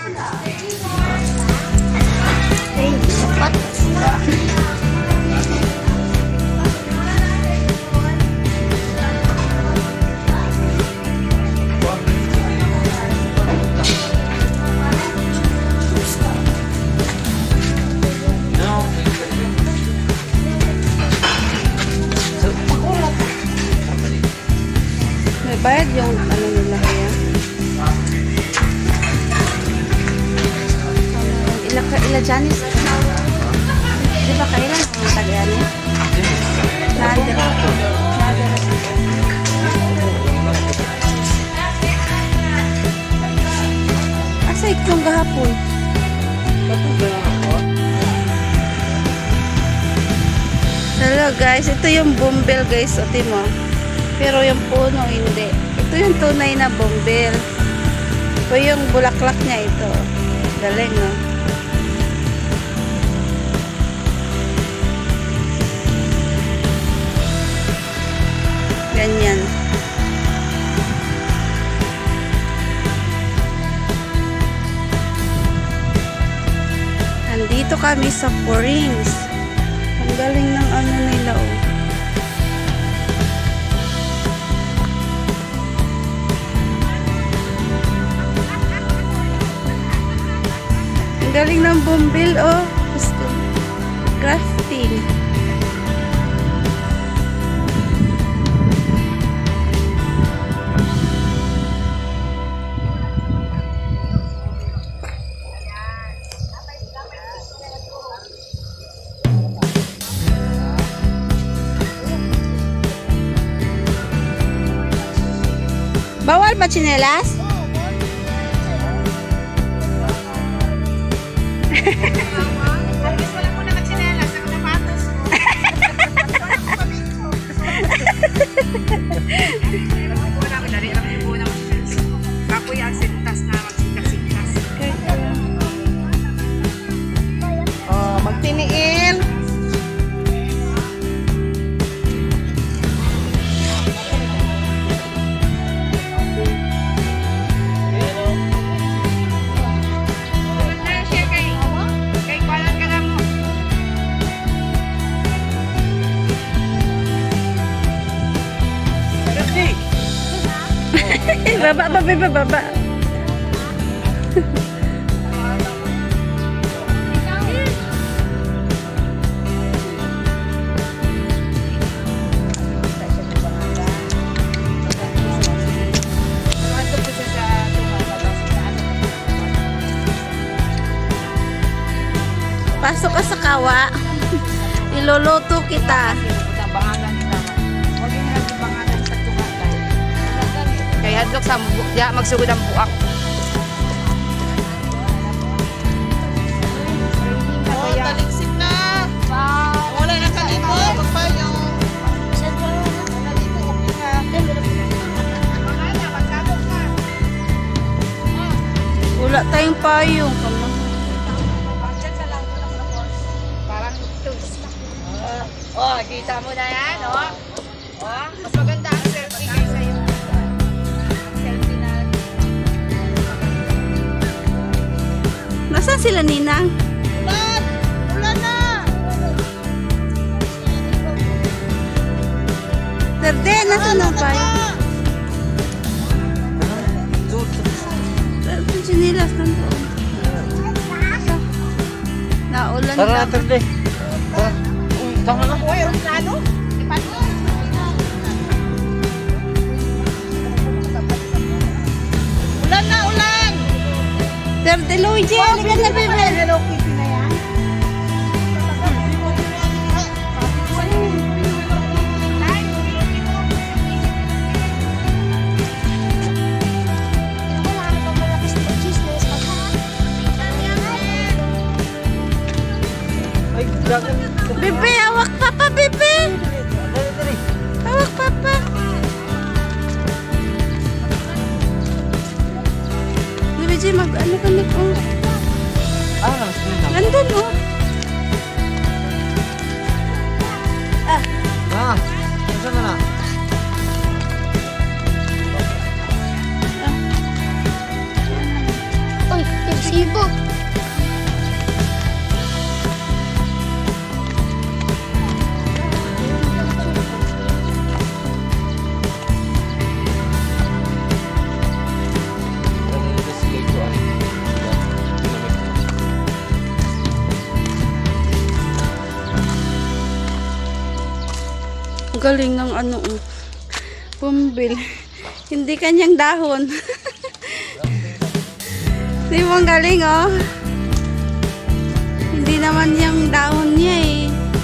Ay, sapat. May bayad yung ano nila kaya. Ila Janice. Di ba kailan ang tagayan niya? Nadira. Asa iklong gahapon? Hello guys, ito yung bumbil guys. O timo. Pero yung puno hindi. Ito yung tunay na bumbil. Ito yung bulaklak niya ito. Galing no? Ganyan. Nandito kami sa Porings. Ang galing ng ano nila oh. Ang galing ng bumbil oh. Gusto. Crafting. Bawal ba tsinelas? Alis wala ko na tsinelas, ako na patos ko. Wala ko dari ang ibo na ako yung sintas na magsikas-sikas. Oh, magtiniin. Baba. Pasok ka sa kawa. Iluluto kita. Kaya hadlok sa ya magsugod ang buak. Oh, taliksik na. Wow. Wala na kanito, magpayo. Wala tayong payong. Parang oh, kita mo na yan, oh. Oh, mas maganda ang selfie kaysa yung Nasaan sila, Ninang? Ulan na! Terde, nasaan ang payo? Sinilas na to. Naulan na. Tara, Terde. Tama na po, yung plano. Ulan na, ulan! Terde, Luigi, halika na, bebe. Hello Kitty na yan. Bebe, hawak papa, bebe. Hawak papa. Luigi, mag-ano kami ko. Nandun, oh. Saan na na? Uy, Ibo. Ang galing ng ano, bumbil. Hindi kanyang dahon. Di mo, ang galing, oh. Hindi naman yung dahon niya, eh.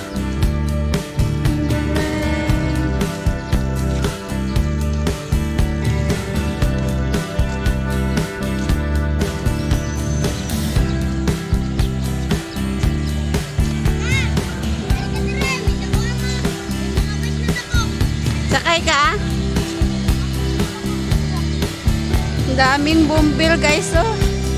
Ang galing. Sakay ka, ah? Ang daming bumbil, guys, oh.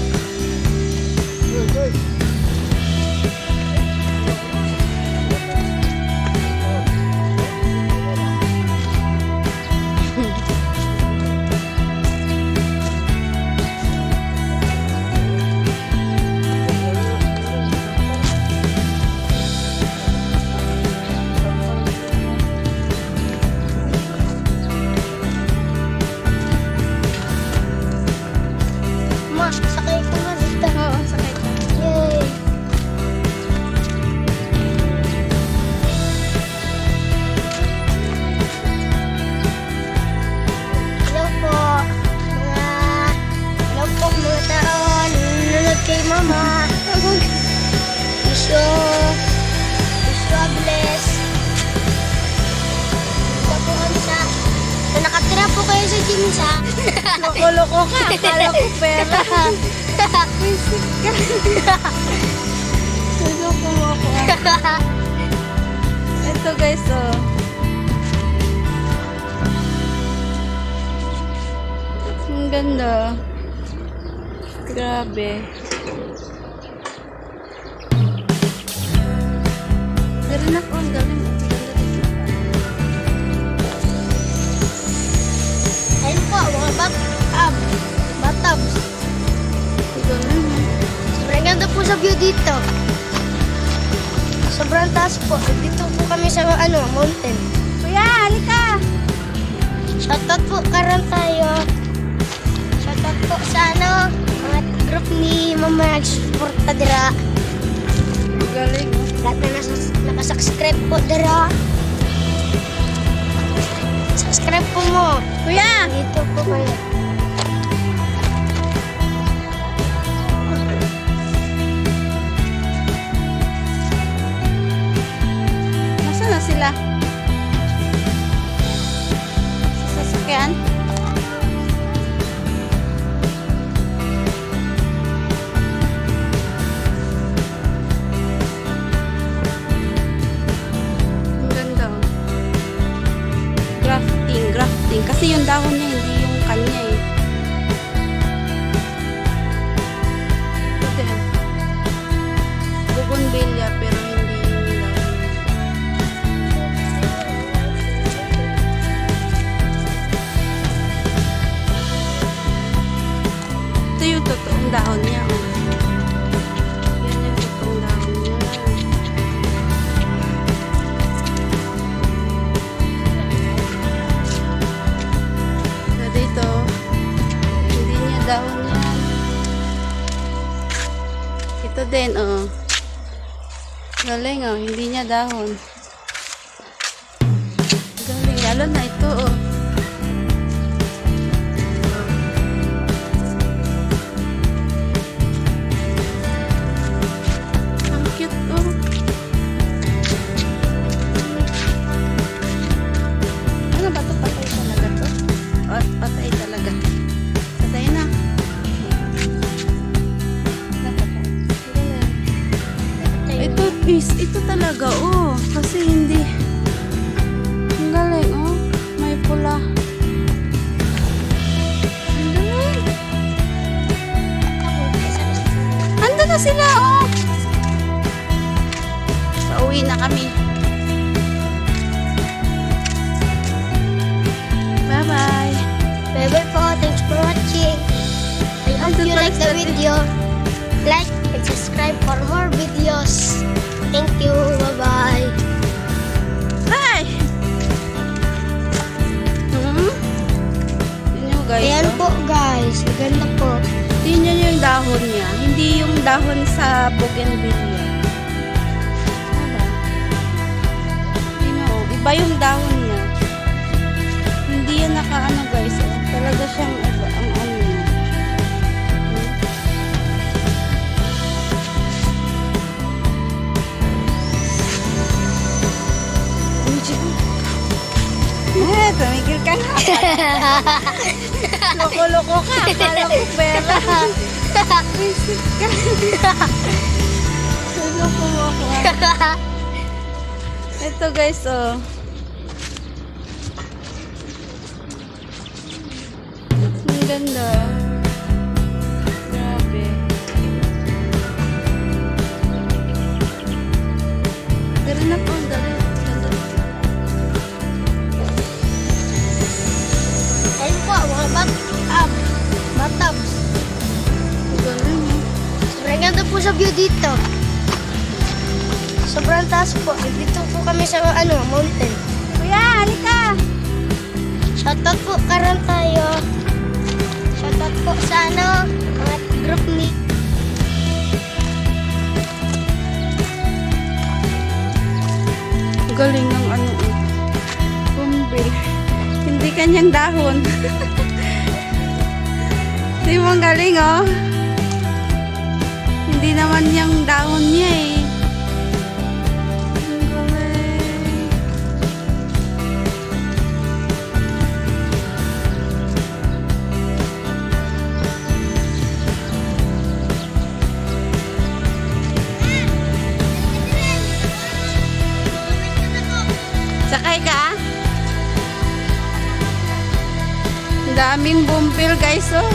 Ma, sakay ka nga dito. Oo, sakay ka. Yay! Hello po, mga tao. Nanonood kay Mama. Wish you a bless. Ito po sa nakatira po kayo sa Jinsa. Loko-loko ka. Akala ko pera. Visit ka. Loko mo ako. Ito, guys, oh. Ang ganda. Grabe. Galing ako. Ang galing. Ang ganda dito. Ayun po, mga batabs. Ang galing, eh. Sobrang ganda po sa view dito. Sobrang taas po. Dito po kami sa mountain. Kuya, halika. Shoutout po karon tayo. Shoutout po sa mga group ni Mama Nagsuporta dira. Ang galing, oh. Lahat na nakasubscribe po dira. Subscribe po mo. Kuya! Dito po kayo. Nasaan na sila? Sa sasakyan? Ang ganda, oh. Grafting. Kasi yung dahon niya, hindi yung kanya, eh. Ito yan. Bougainvillea, pero hindi yung dahon. Ito yung totoong dahon niya, oh. Yan yung totoong dahon niya. Na dito, hindi niya dahon yan. Ito din, oh. Galing, oh. Hindi niya dahon. Galing, lalo na ito, oh. Ang cute, oh. Ano ba ito? Patay talaga to? Oh, patay talaga. Patay na. Napatay. Galing. Ito talaga, oh. Kasi hindi. Ang galing, oh. May pula. Ang galing. Ando na sila, oh. Pauwi na kami. Bye-bye. Bye-bye po. Thanks for watching. I hope you like the video. like and subscribe for more videos. Thank you. Bye-bye. Ay! Yun yung guys. Ayan Oh. po guys. Maganda po. Tingnan nyo yung dahon niya. Hindi yung dahon sa bougainvillea. Iba yung dahon niya. Hindi yan nakaano guys. Oh. Talaga siyang iba ang ano niya. Tumigil ka na. Loko-loko ka. Akala ko pera. Visit ka. Loko mo ako. Ito guys, oh. Ang ganda. Grabe. Pero na po, ang ganda. Ayun po, mga batabs. Ang galing, eh. Sobrang ganda po sa view dito. Sobrang taas po. Dito po kami sa mountain. Kuya, halika! Shoutout po karon tayo. Shoutout po sa mga group ni Ang galing ng ano, eh. Bumbil. Hindi kanyang dahon. Hindi mo ang galing, oh. Hindi naman yung dahon niya, eh. Ang galing. Sakay ka? Ang daming bumbil, guys, oh.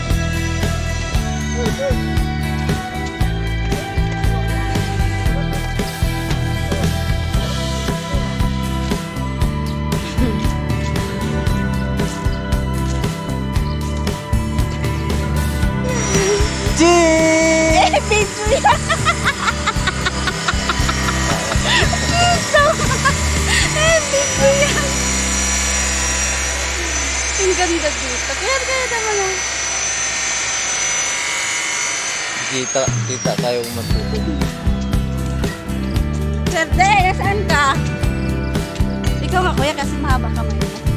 Video yan. Video yan. Ang ganda dito. Kaya naman, ah. Kita tayong matutulog. Serde, nasaan ka? Ikaw nga kuya kasi mahaba kamay mo.